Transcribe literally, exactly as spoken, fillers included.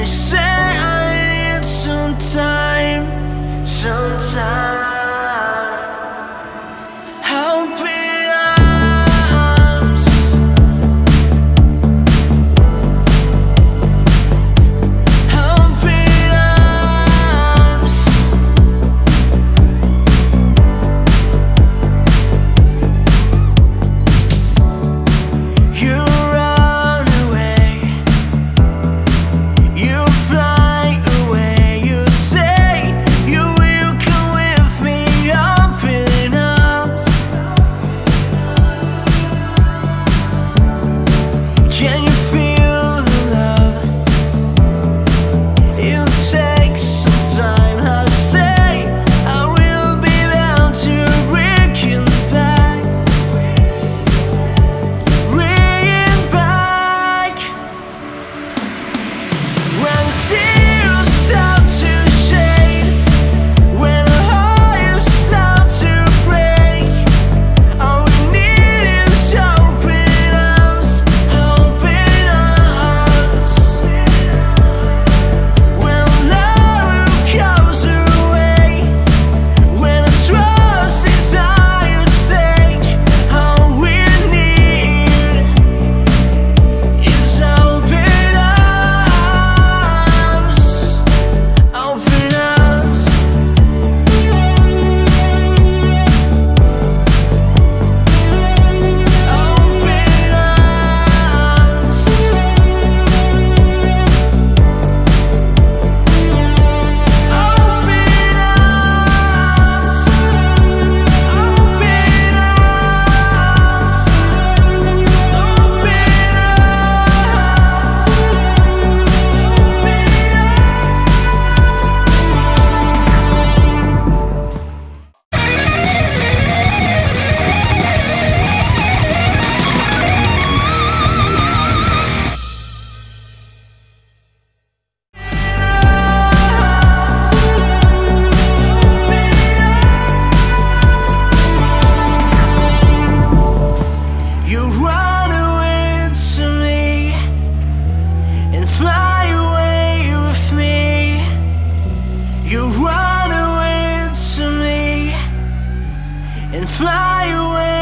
say I need some time, some time. Open arms, open arms. You run away, you fly away, you say you will come with me. Open arms. Can you feel the love? It takes some time. I say I will be down to bring it back, bring it back. When tears start to shed, when hearts start to break, all we need is open arms, open arms. When love goes away, when trust is at stake, all we need is open arms, open arms. Open arms. Open arms. Open arms. You run away to me and fly away with me. You run away to me and fly away.